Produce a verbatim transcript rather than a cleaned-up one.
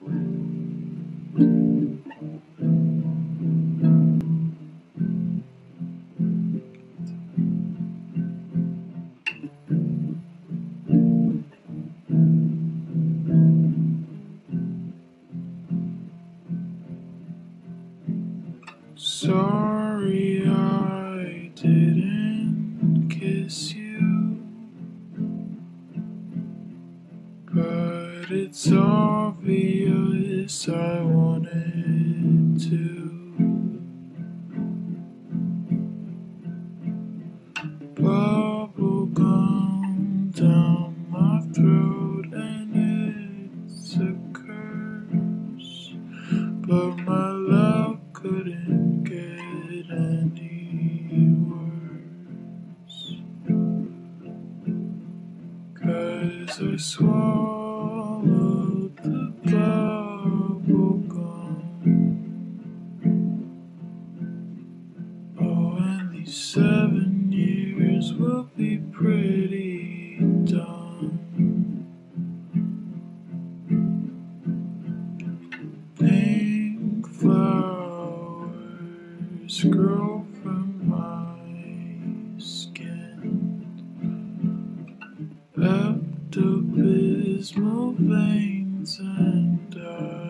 Sorry I didn't kiss you, but it's obvious I wanted to. Bubble gum down my throat and it's a curse, but my love couldn't get any worse, 'cause I swallowed the bubble gum. Oh, and these seven years will be pretty dumb. Pink flowers grow from my skin. Pepto-Bismol veins and I